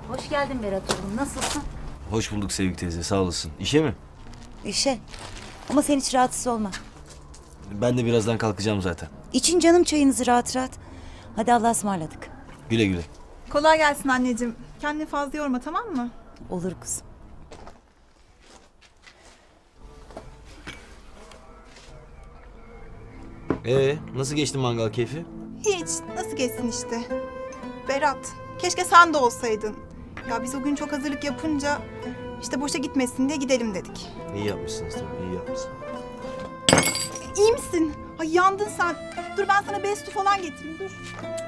Hoş geldin Berat oğlum. Nasılsın? Hoş bulduk Sevgi teyze, sağ olasın. İşe mi? İşe. Ama sen hiç rahatsız olma. Ben de birazdan kalkacağım zaten. İçin canım çayınızı rahat rahat. Hadi Allah'a ısmarladık. Güle güle. Kolay gelsin anneciğim. Kendini fazla yorma, tamam mı? Olur kızım. Nasıl geçti mangal keyfi? Hiç. Nasıl geçsin işte. Berat, keşke sen de olsaydın. Ya biz o gün çok hazırlık yapınca işte boşa gitmesin diye gidelim dedik. İyi yapmışsınız tabii, iyi yapmışsınız. İyi misin? Ay yandın sen. Dur ben sana bez su falan getireyim, dur.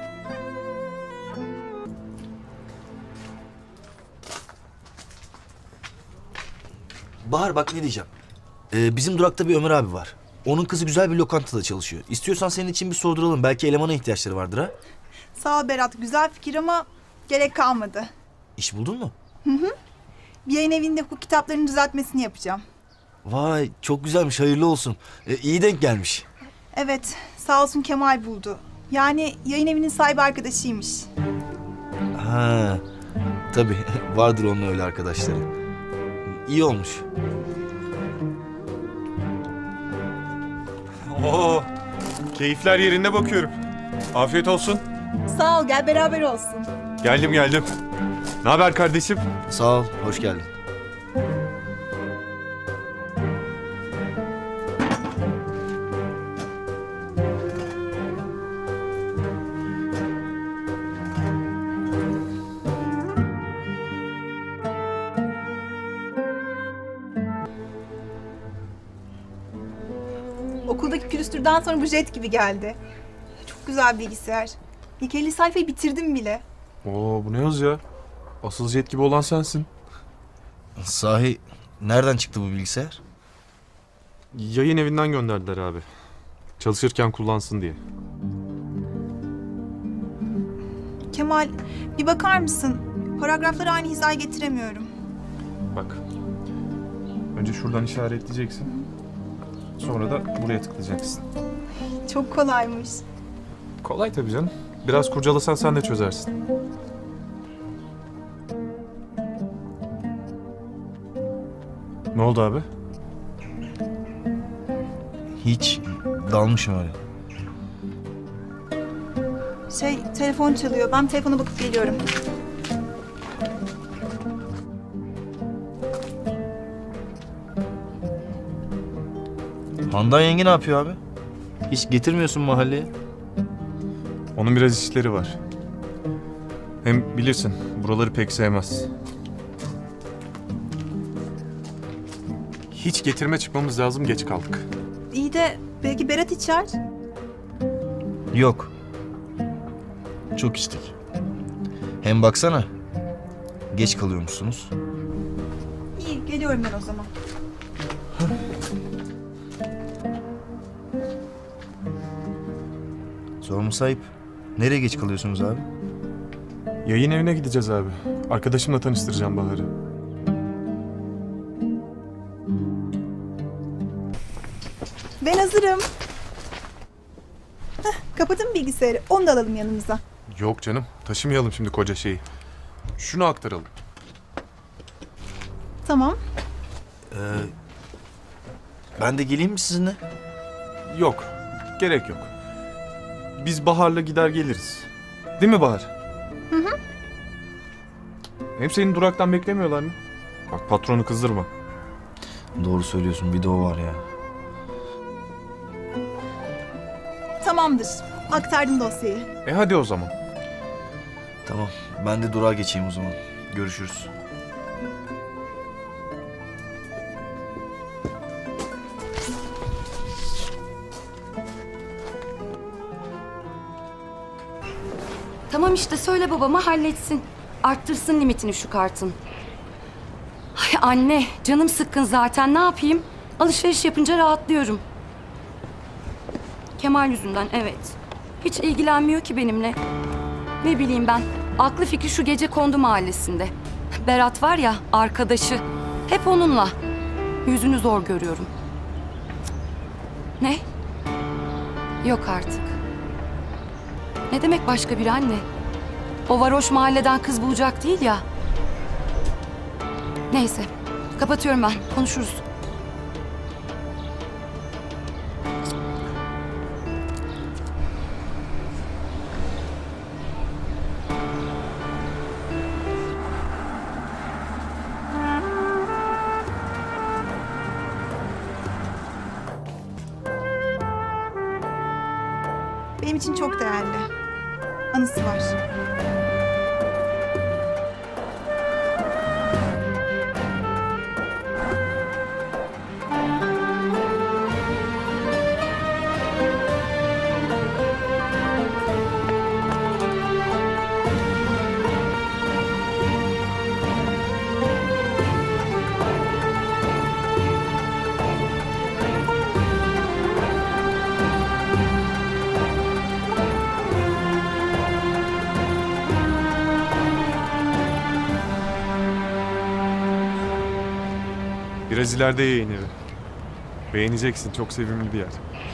Bahar bak ne diyeceğim. Bizim durakta bir Ömer abi var. Onun kızı güzel bir lokantada çalışıyor. İstiyorsan senin için bir sorduralım. Belki elemana ihtiyaçları vardır ha? Sağ ol Berat, güzel fikir ama gerek kalmadı. İş buldun mu? Bir yayın evinde hukuk kitaplarının düzeltmesini yapacağım. Vay çok güzelmiş, hayırlı olsun. İyi denk gelmiş. Evet, sağ olsun Kemal buldu. Yani yayın evinin sahibi arkadaşıymış. Ha, tabii vardır onun öyle arkadaşları. İyi olmuş. Oo, keyifler yerinde bakıyorum. Afiyet olsun. Sağ ol, gel beraber olsun. Geldim. Ne haber kardeşim? Sağ ol, hoş geldin. Okuldaki külüstürden sonra bu jet gibi geldi. Çok güzel bilgisayar. İlk 50 sayfayı bitirdim bile. Oo, bu ne yaz ya? Asıl jet gibi olan sensin. Sahi nereden çıktı bu bilgisayar? Yayın evinden gönderdiler abi. Çalışırken kullansın diye. Kemal, bir bakar mısın? Paragrafları aynı hizaya getiremiyorum. Bak. Önce şuradan işaretleyeceksin. Sonra da buraya tıklayacaksın. Çok kolaymış. Kolay tabii canım. Biraz kurcalasan sen de çözersin. Ne oldu abi? Hiç, dalmışım öyle. Telefon çalıyor. Ben telefona bakıp geliyorum. Handan yenge ne yapıyor abi? Hiç getirmiyorsun mahalleye. Onun biraz işleri var. Hem bilirsin buraları pek sevmez. Hiç getirme çıkmamız lazım, geç kaldık. İyi de belki Berat içer. Yok. Çok içtik. Hem baksana. Geç kalıyormuşsunuz. İyi, geliyorum ben o zaman. Sorma ayıp. Nereye geç kalıyorsunuz abi? Yayın evine gideceğiz abi. Arkadaşımla tanıştıracağım Bahar'ı. Ben hazırım. Kapatın bilgisayarı. Onu da alalım yanımıza. Yok canım, taşımayalım şimdi koca şeyi. Şunu aktaralım. Tamam. Ben de geleyim mi sizinle? Yok, gerek yok. Biz Bahar'la gider geliriz. Değil mi Bahar? Hı. Hem senin duraktan beklemiyorlar mı? Bak patronu kızdırma. Doğru söylüyorsun, bir de o var ya. Tamamdır. Aktardım dosyayı. Hadi o zaman. Tamam, ben de durağa geçeyim o zaman. Görüşürüz. Tamam işte söyle babama halletsin. Arttırsın limitini şu kartın. Ay anne canım sıkkın zaten ne yapayım? Alışveriş yapınca rahatlıyorum. Kemal yüzünden evet. Hiç ilgilenmiyor ki benimle. Ne bileyim ben. Aklı fikri şu Gecekondu mahallesinde. Berat var ya arkadaşı. Hep onunla. Yüzünü zor görüyorum. Ne? Yok artık. Ne demek başka bir anne? O varoş mahalleden kız bulacak değil ya. Neyse. Kapatıyorum ben. Konuşuruz. Benim için çok değerli. Anısı var. Biraz ileride yayın evi. Beğeneceksin, çok sevimli bir yer.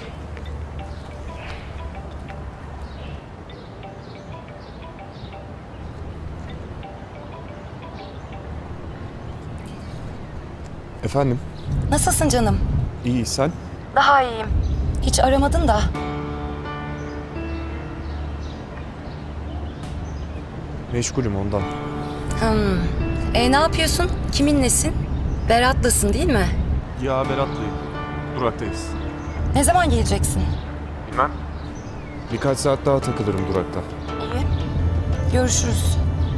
Efendim? Nasılsın canım? İyi, sen? Daha iyiyim. Hiç aramadın da. Meşgulüm ondan. Ne yapıyorsun? Kiminlesin? Berat'lasın değil mi? Ya Berat'layım. Duraktayız. Ne zaman geleceksin? Bilmem. Birkaç saat daha takılırım durakta. İyi. Görüşürüz.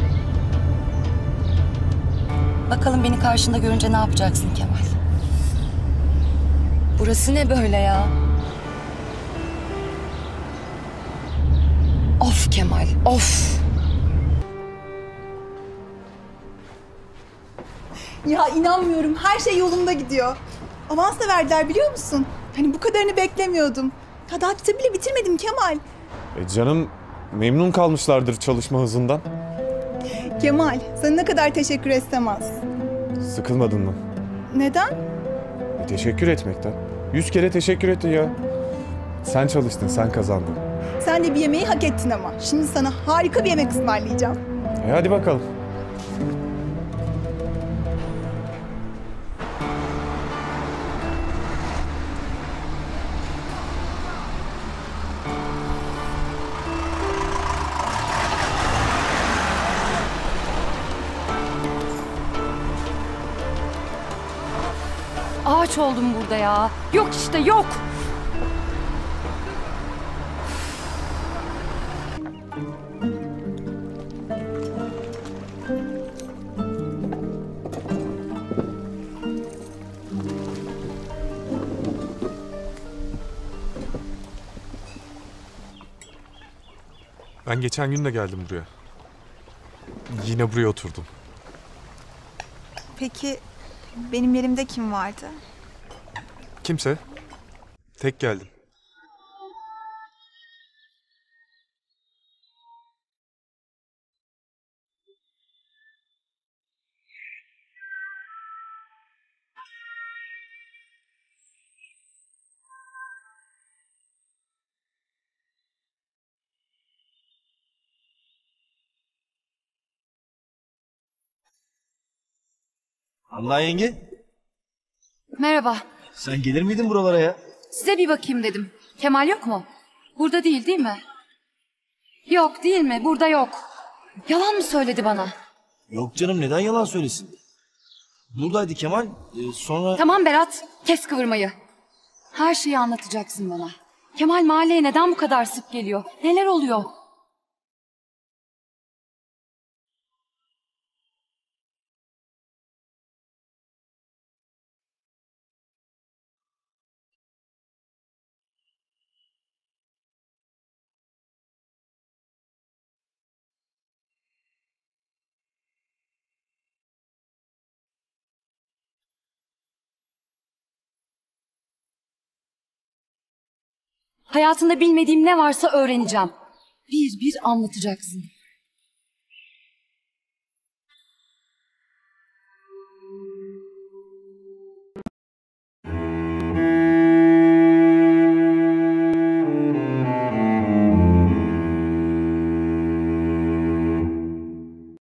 Bakalım beni karşında görünce ne yapacaksın Kemal? Burası ne böyle ya? Of Kemal, of! Ya inanmıyorum. Her şey yolunda gidiyor. Avans da verdiler biliyor musun? Hani bu kadarını beklemiyordum. Ya daha kitabı bile bitirmedim Kemal. Canım, memnun kalmışlardır çalışma hızından. Kemal, sana ne kadar teşekkür etsem az. Sıkılmadın mı? Neden? Teşekkür etmekten. 100 kere teşekkür ettin ya. Sen çalıştın, sen kazandın. Sen de bir yemeği hak ettin ama. Şimdi sana harika bir yemek ısmarlayacağım. Hadi bakalım. Ağaç oldum burada ya. Yok işte, yok! Ben geçen gün de geldim buraya. Yine buraya oturdum. Peki benim yerimde kim vardı? Kimse. Tek geldim. Handan yenge, Merhaba. sen gelir miydin buralara ya? Size bir bakayım dedim. Kemal yok mu? Burada değil mi? Yok değil mi? Burada yok. Yalan mı söyledi bana? Yok canım, neden yalan söylesin? Buradaydı Kemal, sonra... Tamam Berat, kes kıvırmayı. Her şeyi anlatacaksın bana. Kemal mahalleye neden bu kadar sık geliyor? Neler oluyor? Hayatında bilmediğim ne varsa öğreneceğim. Bir bir anlatacaksın.